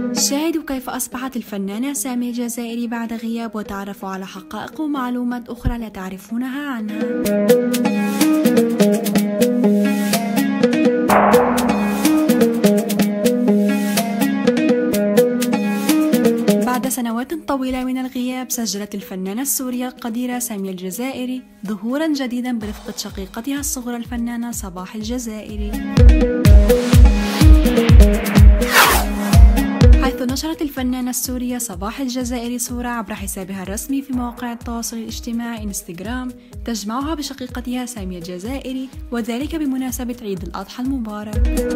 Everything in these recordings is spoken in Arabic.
شاهدوا كيف أصبحت الفنانة سامية الجزائري بعد غياب، وتعرفوا على حقائق ومعلومات أخرى لا تعرفونها عنها. بعد سنوات طويلة من الغياب، سجلت الفنانة السورية القديرة سامية الجزائري ظهورا جديدا برفقة شقيقتها الصغرى الفنانة صباح الجزائري، حيث نشرت الفنانة السورية صباح الجزائري صورة عبر حسابها الرسمي في مواقع التواصل الاجتماعي انستغرام تجمعها بشقيقتها سامية الجزائري، وذلك بمناسبة عيد الأضحى المبارك.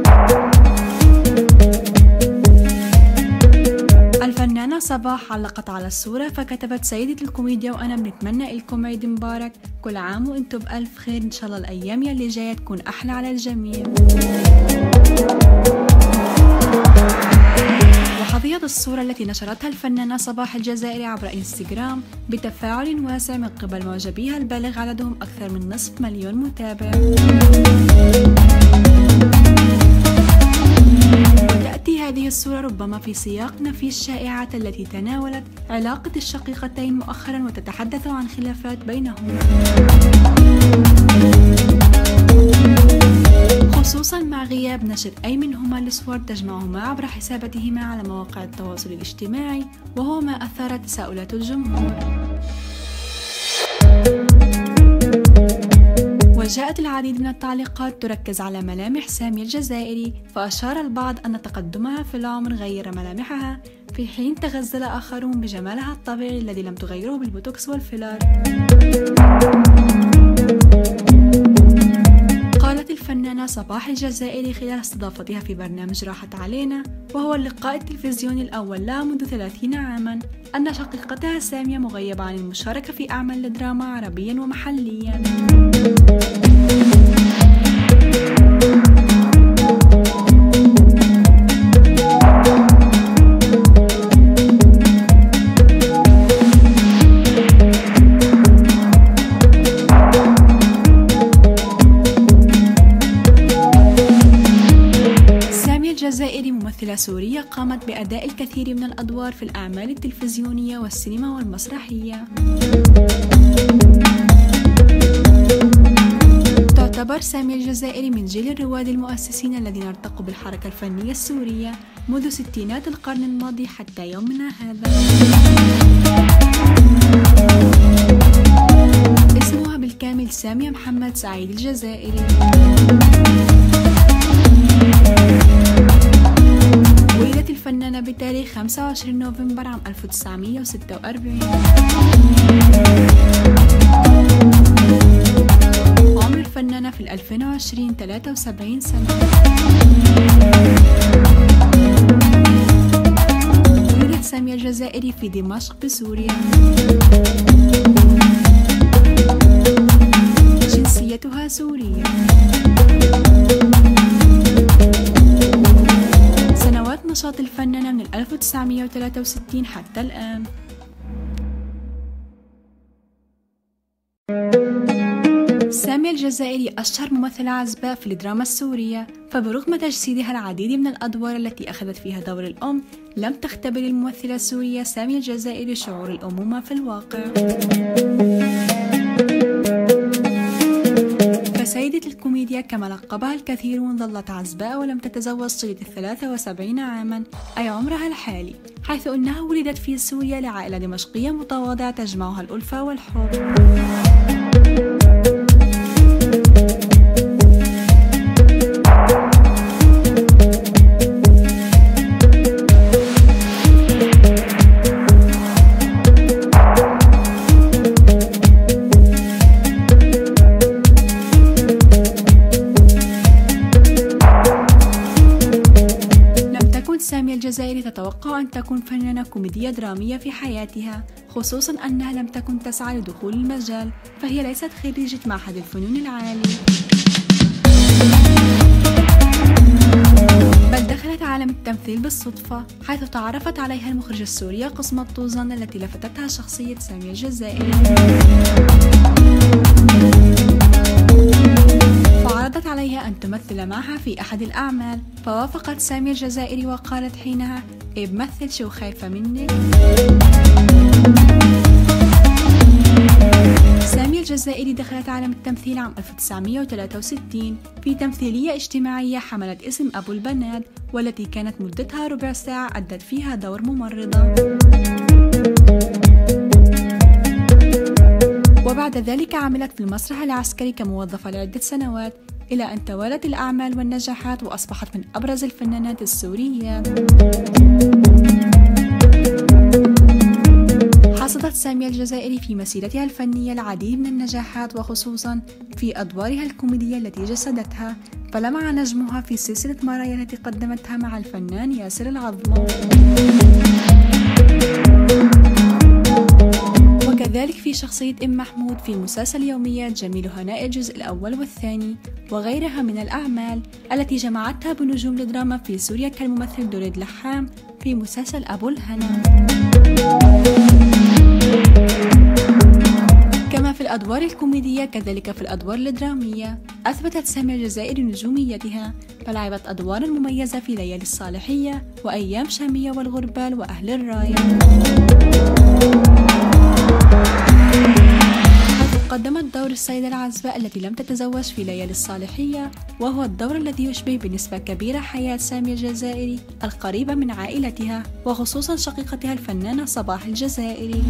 الفنانة صباح علقت على الصورة فكتبت: سيدة الكوميديا وأنا بنتمنى لكم عيد مبارك، كل عام وانتم بألف خير، إن شاء الله الأيام يلي جاية تكون أحلى على الجميع. وحظيت الصورة التي نشرتها الفنانة صباح الجزائري عبر انستغرام بتفاعل واسع من قبل معجبيها البالغ عددهم أكثر من نصف مليون متابع. وتأتي هذه الصورة ربما في سياق نفي الشائعات التي تناولت علاقة الشقيقتين مؤخرا، وتتحدث عن خلافات بينهما، خصوصا مع غياب نشر أي منهما لصور تجمعهما عبر حساباتهما على مواقع التواصل الاجتماعي، وهو ما أثار تساؤلات الجمهور. وجاءت العديد من التعليقات تركز على ملامح سامية الجزائري، فأشار البعض أن تقدمها في العمر غير ملامحها، في حين تغزل آخرون بجمالها الطبيعي الذي لم تغيره بالبوتوكس والفيلر. قالت الفنانة صباح الجزائري خلال استضافتها في برنامج راحت علينا، وهو اللقاء التلفزيوني الأول لها منذ 30 عاما، أن شقيقتها سامية مغيبة عن المشاركة في أعمال الدراما عربيا ومحليا. الجزائري ممثلة سورية قامت بأداء الكثير من الأدوار في الأعمال التلفزيونية والسينما والمسرحية. تعتبر سامية الجزائري من جيل الرواد المؤسسين الذين ارتقوا بالحركة الفنية السورية منذ ستينات القرن الماضي حتى يومنا هذا. اسمها بالكامل سامية محمد سعيد الجزائري. ولدت الفنانة بتاريخ 25 نوفمبر عام 1946. عمر الفنانة في 2020 73 سنة. ولدت سامية الجزائري في دمشق بسوريا. جنسيتها سورية. سنوات نشاط الفنانة من 1963 حتى الآن. سامية الجزائري أشهر ممثلة عزباء في الدراما السورية، فبرغم تجسيدها العديد من الأدوار التي أخذت فيها دور الأم، لم تختبر الممثلة السورية سامية الجزائري شعور الأمومة في الواقع. فسيدة الكوميديا كما لقبها الكثيرون ظلت عزباء ولم تتزوج طيلة 73 عاما، أي عمرها الحالي، حيث أنها ولدت في سوريا لعائلة دمشقية متواضعة تجمعها الألفة والحب. سامية الجزائري تتوقع أن تكون فنانة كوميدية درامية في حياتها، خصوصا أنها لم تكن تسعى لدخول المجال، فهي ليست خريجة معهد الفنون العالي، بل دخلت عالم التمثيل بالصدفة، حيث تعرفت عليها المخرجة السورية قسمة طوزان التي لفتتها شخصية سامية الجزائري، فعرضت عليها أن تمثل معها في أحد الأعمال، فوافقت سامية الجزائري وقالت حينها: إيه بمثل شو خايفة منك. سامية الجزائري دخلت عالم التمثيل عام 1963 في تمثيلية اجتماعية حملت اسم أبو البنات، والتي كانت مدتها ربع ساعة أدت فيها دور ممرضة. وبعد ذلك عملت في المسرح العسكري كموظفة لعدة سنوات، إلى أن توالت الأعمال والنجاحات وأصبحت من أبرز الفنانات السوريات. حصدت سامية الجزائري في مسيرتها الفنية العديد من النجاحات، وخصوصا في أدوارها الكوميدية التي جسدتها، فلمع نجمها في سلسلة مرايا التي قدمتها مع الفنان ياسر العظمة، وكذلك في شخصية أم محمود في مسلسل يوميات جميل هناء الجزء الأول والثاني، وغيرها من الأعمال التي جمعتها بنجوم الدراما في سوريا كالممثل دريد لحام في مسلسل أبو الهنا. كما في الأدوار الكوميدية كذلك في الأدوار الدرامية أثبتت سامية الجزائري نجوميتها، فلعبت أدوارا مميزة في ليالي الصالحية وأيام شامية والغربال وأهل الراية. قدمت دور السيدة العزباء التي لم تتزوج في ليالي الصالحية، وهو الدور الذي يشبه بنسبة كبيرة حياة سامية الجزائري القريبة من عائلتها، وخصوصا شقيقتها الفنانة صباح الجزائري.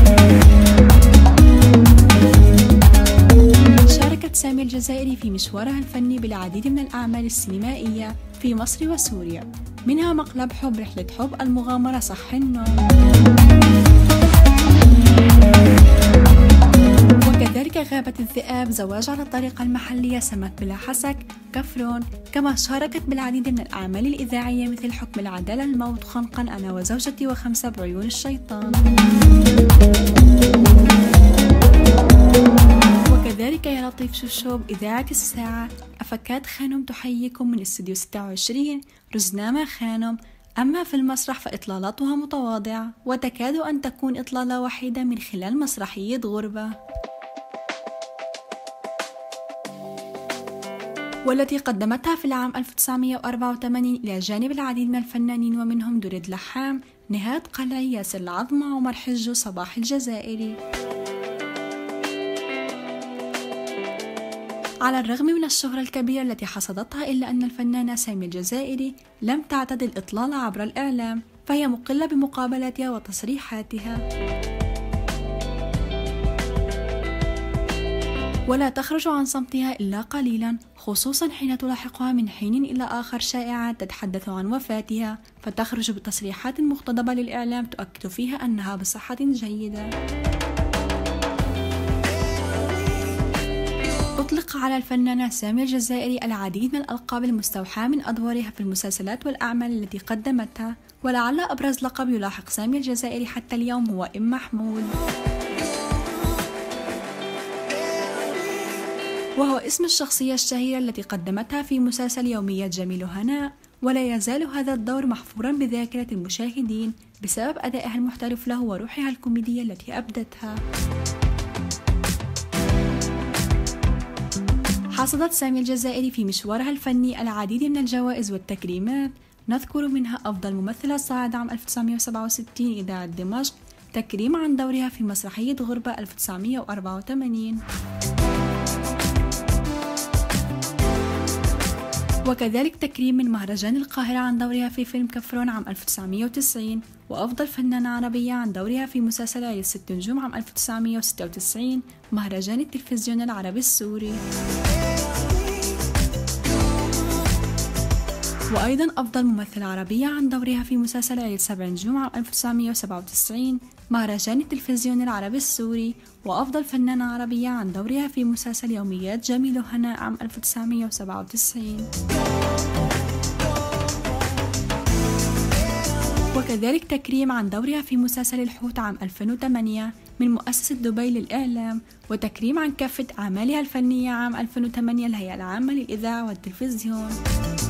شاركت سامية الجزائري في مشوارها الفني بالعديد من الأعمال السينمائية في مصر وسوريا، منها مقلب حب، رحلة حب، المغامرة، صح النوم. وكذلك غابة الذئاب، زواج على الطريقة المحلية، سمك بلا حسك، كفرون. كما شاركت بالعديد من الأعمال الإذاعية مثل حكم العدالة، الموت، خنقا، أنا وزوجتي، وخمسة بعيون الشيطان. وكذلك يا لطيف شوشوب، إذاعة الساعة، أفكات خانم تحييكم من استديو 26، رزنامة خانم. أما في المسرح فإطلالاتها متواضعة، وتكاد أن تكون إطلالة وحيدة من خلال مسرحية غربة، والتي قدمتها في العام 1984 إلى جانب العديد من الفنانين، ومنهم دريد لحام، نهاد قلعي، ياسر العظمة، عمر حجو، صباح الجزائري. على الرغم من الشهرة الكبيرة التي حصدتها، إلا أن الفنانة سامية الجزائري لم تعتد الإطلال عبر الإعلام، فهي مقلة بمقابلاتها وتصريحاتها، ولا تخرج عن صمتها إلا قليلا، خصوصا حين تلاحقها من حين إلى آخر شائعات تتحدث عن وفاتها، فتخرج بتصريحات مقتضبة للإعلام تؤكد فيها أنها بصحة جيدة. أطلق على الفنانة سامية الجزائري العديد من الألقاب المستوحاة من أدوارها في المسلسلات والأعمال التي قدمتها، ولعل أبرز لقب يلاحق سامية الجزائري حتى اليوم هو أم محمود، وهو اسم الشخصية الشهيرة التي قدمتها في مسلسل يوميات جميل هناء، ولا يزال هذا الدور محفورا بذاكرة المشاهدين بسبب أدائها المحترف له وروحها الكوميدية التي أبدتها. حصدت سامية الجزائري في مشوارها الفني العديد من الجوائز والتكريمات، نذكر منها أفضل ممثلة صاعد عام 1967 إذاعة دمشق، تكريم عن دورها في مسرحية غربة 1984، وكذلك تكريم من مهرجان القاهرة عن دورها في فيلم كفرون عام 1990، وأفضل فنانة عربية عن دورها في مسلسل عيد 6 نجوم عام 1996 مهرجان التلفزيون العربي السوري، وأيضا أفضل ممثلة عربية عن دورها في مسلسل عيد 7 نجوم عام 1997 مهرجان التلفزيون العربي السوري، وأفضل فنانة عربية عن دورها في مسلسل يوميات جميل هناء عام 1997، وكذلك تكريم عن دورها في مسلسل الحوت عام 2008 من مؤسسة دبي للإعلام، وتكريم عن كافة أعمالها الفنية عام 2008 الهيئة العامة للإذاعة والتلفزيون.